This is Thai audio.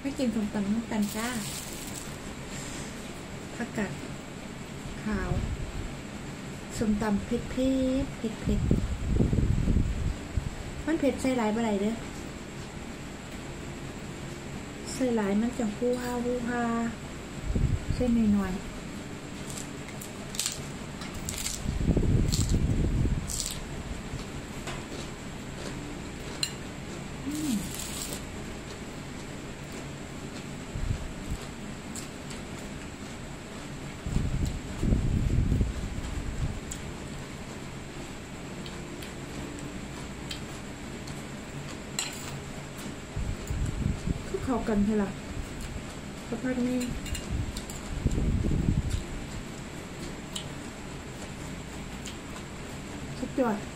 ไม่กินส้มตำน้ำกันจ้าผักกาดขาวส้มตำเผ็ดมันเผ็ดใส่หลายบ่ได้เด้อใส่หลายมันจะฮู้ฮาใส่น้อยเข้ากันใช่หรอสักพักนี้สุดยอด